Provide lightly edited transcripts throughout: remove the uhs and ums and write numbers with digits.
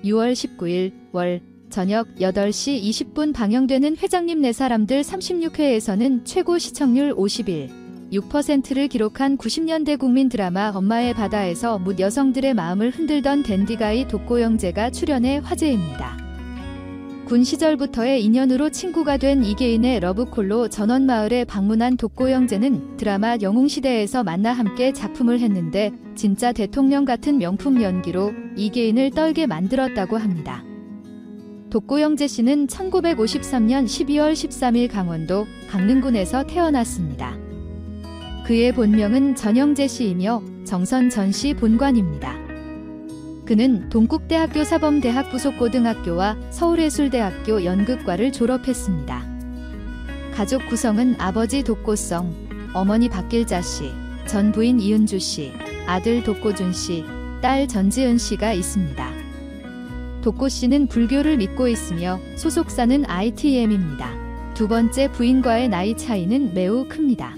6월 19일 월 저녁 8시 20분 방영되는 회장님 네 사람들 36회에서는 최고 시청률 51.6%를 기록한 90년대 국민 드라마 엄마의 바다에서 묻 여성들의 마음을 흔들던 댄디가이 독고영재가 출연해 화제입니다. 군 시절부터의 인연으로 친구가 된 이계인의 러브콜로 전원마을에 방문한 독고영재는 드라마 영웅시대에서 만나 함께 작품을 했는데 진짜 대통령 같은 명품 연기로 이계인을 떨게 만들었다고 합니다. 독고영재 씨는 1953년 12월 13일 강원도 강릉군에서 태어났습니다. 그의 본명은 전영재 씨이며 정선 전 씨 본관입니다. 그는 동국대학교 사범대학 부속고등학교와 서울예술대학교 연극과를 졸업했습니다. 가족 구성은 아버지 독고성, 어머니 박길자 씨, 전 부인 이은주 씨, 아들 독고준 씨, 딸 전지은 씨가 있습니다. 독고 씨는 불교를 믿고 있으며 소속사는 ITM입니다. 두 번째 부인과의 나이 차이는 매우 큽니다.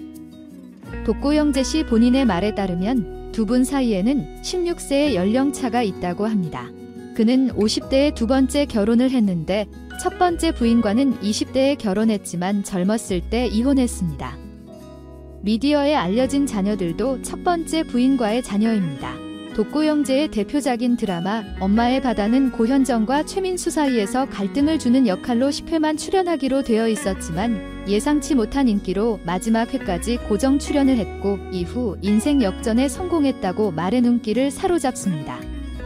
독고영재 씨 본인의 말에 따르면 두 분 사이에는 16세의 연령차가 있다고 합니다. 그는 50대에 두 번째 결혼을 했는데 첫 번째 부인과는 20대에 결혼했지만 젊었을 때 이혼했습니다. 미디어에 알려진 자녀들도 첫 번째 부인과의 자녀입니다. 독고영재의 대표작인 드라마 엄마의 바다는 고현정과 최민수 사이에서 갈등을 주는 역할로 10회만 출연하기로 되어 있었지만 예상치 못한 인기로 마지막 회까지 고정 출연을 했고 이후 인생 역전에 성공했다고 말의 눈길을 사로잡습니다.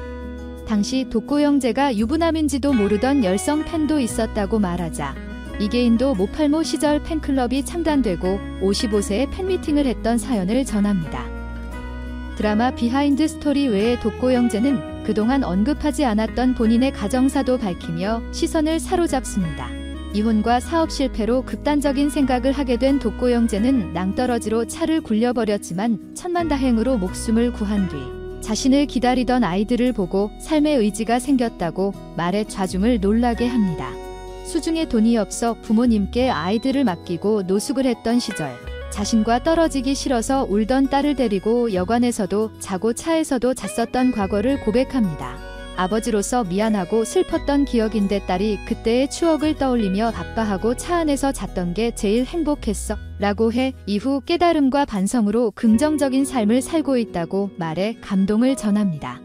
당시 독고영재가 유부남인지도 모르던 열성 팬도 있었다고 말하자 이계인도 모팔모 시절 팬클럽이 창단되고 55세에 팬미팅을 했던 사연을 전합니다. 드라마 비하인드 스토리 외에 독고영재는 그동안 언급하지 않았던 본인의 가정사도 밝히며 시선을 사로잡습니다. 이혼과 사업 실패로 극단적인 생각을 하게 된 독고영재는 낭떠러지로 차를 굴려버렸지만 천만다행으로 목숨을 구한 뒤 자신을 기다리던 아이들을 보고 삶의 의지가 생겼다고 말에 좌중을 놀라게 합니다. 수중에 돈이 없어 부모님께 아이들을 맡기고 노숙을 했던 시절 자신과 떨어지기 싫어서 울던 딸을 데리고 여관에서도 자고 차에서도 잤었던 과거를 고백합니다. 아버지로서 미안하고 슬펐던 기억인데 딸이 그때의 추억을 떠올리며 아빠하고 차 안에서 잤던 게 제일 행복했어 라고 해 이후 깨달음과 반성으로 긍정적인 삶을 살고 있다고 말해 감동을 전합니다.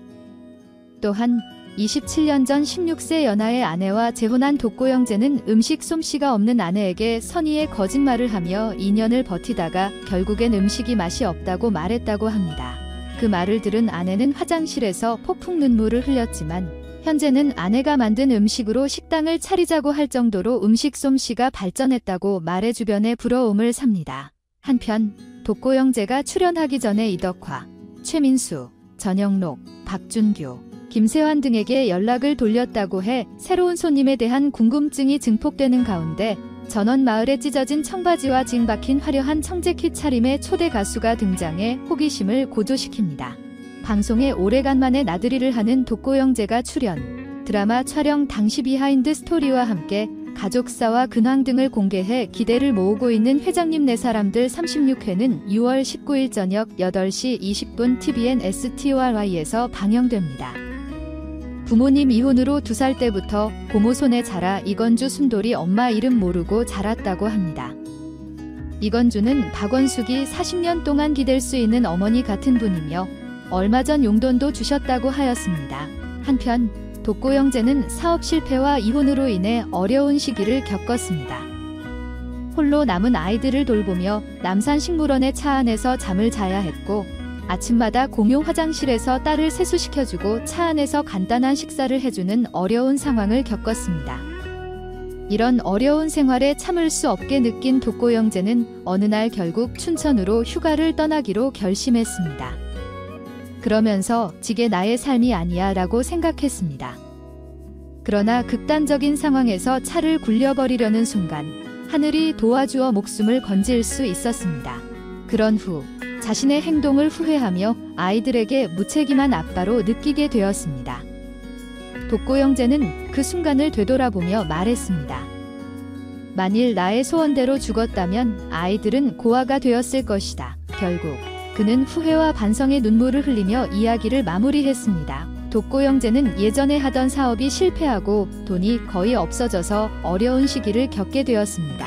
또한 27년 전 16세 연하의 아내와 재혼한 독고영재는 음식 솜씨가 없는 아내에게 선의의 거짓말을 하며 2년을 버티다가 결국엔 음식이 맛이 없다고 말했다고 합니다. 그 말을 들은 아내는 화장실에서 폭풍 눈물을 흘렸지만 현재는 아내가 만든 음식으로 식당을 차리자고 할 정도로 음식 솜씨가 발전했다고 말해 주변에 부러움을 삽니다. 한편 독고영재가 출연하기 전에 이덕화, 최민수, 전영록, 박준규, 김세환 등에게 연락을 돌렸다고 해 새로운 손님에 대한 궁금증이 증폭되는 가운데 전원마을에 찢어진 청바지와 징 박힌 화려한 청재킷 차림의 초대 가수가 등장해 호기심을 고조시킵니다. 방송에 오래간만에 나들이를 하는 독고영재가 출연, 드라마 촬영 당시 비하인드 스토리와 함께 가족사와 근황 등을 공개해 기대를 모으고 있는 회장님 네 사람들 36회는 6월 19일 저녁 8시 20분 TVN STORY에서 방영됩니다. 부모님 이혼으로 2살 때부터 고모 손에 자라 이건주 순돌이 엄마 이름 모르고 자랐다고 합니다. 이건주는 박원숙이 40년 동안 기댈 수 있는 어머니 같은 분이며 얼마 전 용돈도 주셨다고 하였습니다. 한편 독고영재는 사업 실패와 이혼으로 인해 어려운 시기를 겪었습니다. 홀로 남은 아이들을 돌보며 남산식물원의 차 안에서 잠을 자야 했고 아침마다 공용 화장실에서 딸을 세수시켜주고 차 안에서 간단한 식사를 해주는 어려운 상황을 겪었습니다. 이런 어려운 생활에 참을 수 없게 느낀 독고영재는 어느 날 결국 춘천으로 휴가를 떠나기로 결심했습니다. 그러면서 지게 나의 삶이 아니야 라고 생각했습니다. 그러나 극단적인 상황에서 차를 굴려버리려는 순간 하늘이 도와주어 목숨을 건질 수 있었습니다. 그런 후 자신의 행동을 후회하며 아이들에게 무책임한 아빠로 느끼게 되었습니다. 독고영재는 그 순간을 되돌아보며 말했습니다. 만일 나의 소원대로 죽었다면 아이들은 고아가 되었을 것이다. 결국 그는 후회와 반성의 눈물을 흘리며 이야기를 마무리했습니다. 독고 형제는 예전에 하던 사업이 실패하고 돈이 거의 없어져서 어려운 시기를 겪게 되었습니다.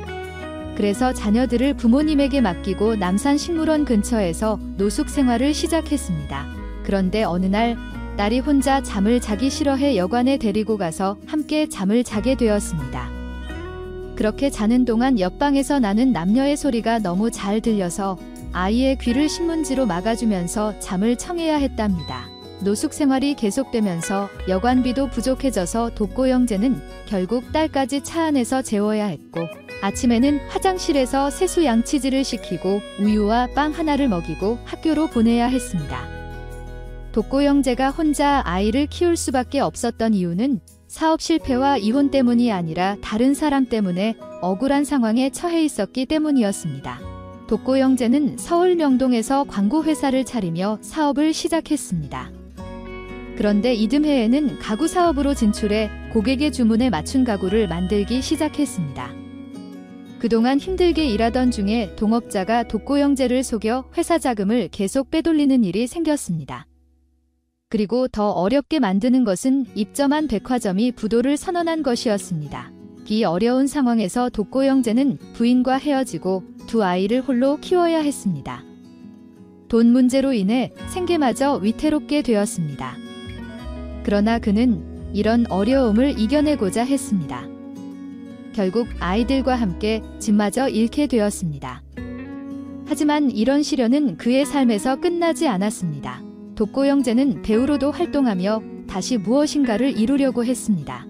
그래서 자녀들을 부모님에게 맡기고 남산식물원 근처에서 노숙 생활을 시작했습니다. 그런데 어느 날 딸이 혼자 잠을 자기 싫어해 여관에 데리고 가서 함께 잠을 자게 되었습니다. 그렇게 자는 동안 옆방에서 나는 남녀의 소리가 너무 잘 들려서 아이의 귀를 신문지로 막아주면서 잠을 청해야 했답니다. 노숙 생활이 계속되면서 여관비도 부족해져서 독고 형제는 결국 딸까지 차 안에서 재워야 했고, 아침에는 화장실에서 세수 양치질을 시키고 우유와 빵 하나를 먹이고 학교로 보내야 했습니다. 독고 형제가 혼자 아이를 키울 수밖에 없었던 이유는 사업 실패와 이혼 때문이 아니라 다른 사람 때문에 억울한 상황에 처해 있었기 때문이었습니다. 독고 형제는 서울 명동에서 광고회사를 차리며 사업을 시작했습니다. 그런데 이듬해에는 가구 사업으로 진출해 고객의 주문에 맞춘 가구를 만들기 시작했습니다. 그동안 힘들게 일하던 중에 동업자가 독고 형제를 속여 회사 자금을 계속 빼돌리는 일이 생겼습니다. 그리고 더 어렵게 만드는 것은 입점한 백화점이 부도를 선언한 것이었습니다. 이 어려운 상황에서 독고 형제는 부인과 헤어지고 두 아이를 홀로 키워야 했습니다. 돈 문제로 인해 생계마저 위태롭게 되었습니다. 그러나 그는 이런 어려움을 이겨내고자 했습니다. 결국 아이들과 함께 집마저 잃게 되었습니다. 하지만 이런 시련은 그의 삶에서 끝나지 않았습니다. 독고 형제는 배우로도 활동하며 다시 무엇인가를 이루려고 했습니다.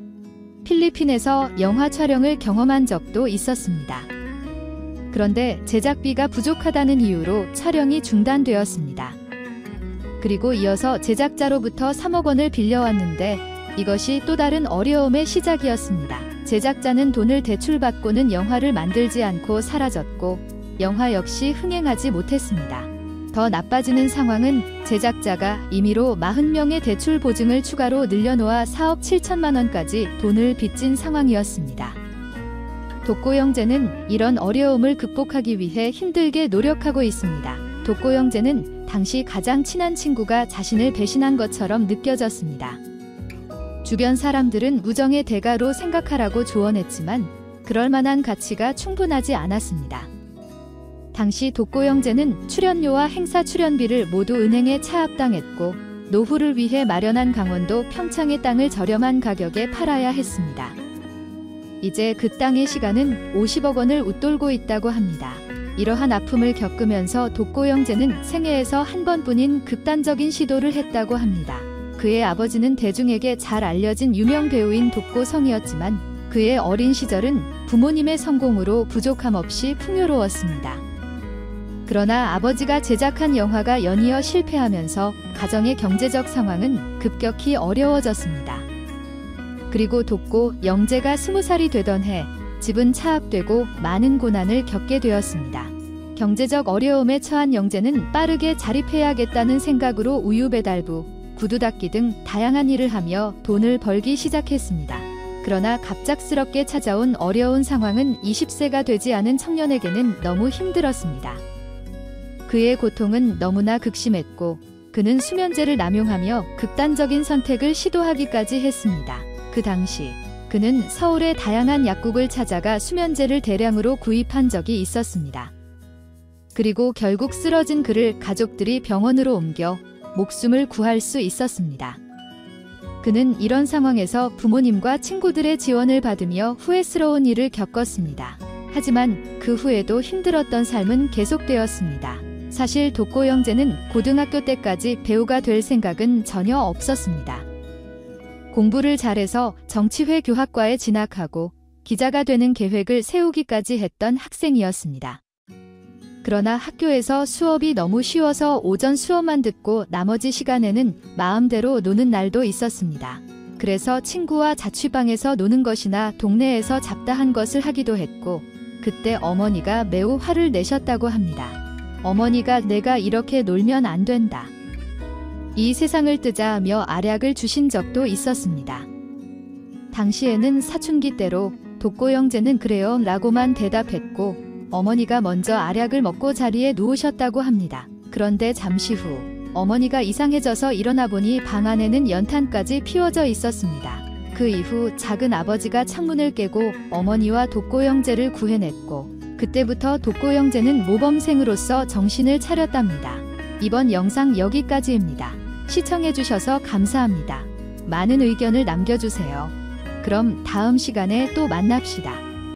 필리핀에서 영화 촬영을 경험한 적도 있었습니다. 그런데 제작비가 부족하다는 이유로 촬영이 중단되었습니다. 그리고 이어서 제작자로부터 3억 원을 빌려왔는데 이것이 또 다른 어려움의 시작이었습니다. 제작자는 돈을 대출받고는 영화를 만들지 않고 사라졌고 영화 역시 흥행하지 못했습니다. 더 나빠지는 상황은 제작자가 임의로 40명의 대출 보증을 추가로 늘려놓아 4억 7천만 원까지 돈을 빚진 상황이었습니다. 독고 형제는 이런 어려움을 극복하기 위해 힘들게 노력하고 있습니다. 독고 형제는 당시 가장 친한 친구가 자신을 배신한 것처럼 느껴졌습니다. 주변 사람들은 우정의 대가로 생각하라고 조언했지만 그럴 만한 가치가 충분하지 않았습니다. 당시 독고 형제는 출연료와 행사 출연비를 모두 은행에 차압당했고 노후를 위해 마련한 강원도 평창의 땅을 저렴한 가격에 팔아야 했습니다. 이제 그 땅의 시가는 50억 원을 웃돌고 있다고 합니다. 이러한 아픔을 겪으면서 독고 형제는 생애에서 한 번뿐인 극단적인 시도를 했다고 합니다. 그의 아버지는 대중에게 잘 알려진 유명 배우인 독고성이었지만 그의 어린 시절은 부모님의 성공으로 부족함 없이 풍요로웠습니다. 그러나 아버지가 제작한 영화가 연이어 실패하면서 가정의 경제적 상황은 급격히 어려워졌습니다. 그리고 독고 형제가 20살이 되던 해 집은 차압되고 많은 고난을 겪게 되었습니다. 경제적 어려움에 처한 형제는 빠르게 자립해야겠다는 생각으로 우유 배달부, 구두 닦기 등 다양한 일을 하며 돈을 벌기 시작했습니다. 그러나 갑작스럽게 찾아온 어려운 상황은 20세가 되지 않은 청년에게는 너무 힘들었습니다. 그의 고통은 너무나 극심했고 그는 수면제를 남용하며 극단적인 선택을 시도하기까지 했습니다. 그 당시 그는 서울의 다양한 약국을 찾아가 수면제를 대량으로 구입한 적이 있었습니다. 그리고 결국 쓰러진 그를 가족들이 병원으로 옮겨 목숨을 구할 수 있었습니다. 그는 이런 상황에서 부모님과 친구들의 지원을 받으며 후회스러운 일을 겪었습니다. 하지만 그 후에도 힘들었던 삶은 계속되었습니다. 사실 독고 형제는 고등학교 때까지 배우가 될 생각은 전혀 없었습니다. 공부를 잘해서 정치회 교학과에 진학하고 기자가 되는 계획을 세우기까지 했던 학생이었습니다. 그러나 학교에서 수업이 너무 쉬워서 오전 수업만 듣고 나머지 시간에는 마음대로 노는 날도 있었습니다. 그래서 친구와 자취방에서 노는 것이나 동네에서 잡다한 것을 하기도 했고 그때 어머니가 매우 화를 내셨다고 합니다. 어머니가 내가 이렇게 놀면 안 된다. 이 세상을 뜨자 하며 알약을 주신 적도 있었습니다. 당시에는 사춘기 때로 독고 형제는 그래요 라고만 대답했고 어머니가 먼저 알약을 먹고 자리에 누우셨다고 합니다. 그런데 잠시 후 어머니가 이상해져서 일어나 보니 방 안에는 연탄까지 피워져 있었습니다. 그 이후 작은 아버지가 창문을 깨고 어머니와 독고 형제를 구해냈고 그때부터 독고 형제는 모범생으로서 정신을 차렸답니다. 이번 영상 여기까지입니다. 시청해주셔서 감사합니다. 많은 의견을 남겨주세요. 그럼 다음 시간에 또 만납시다.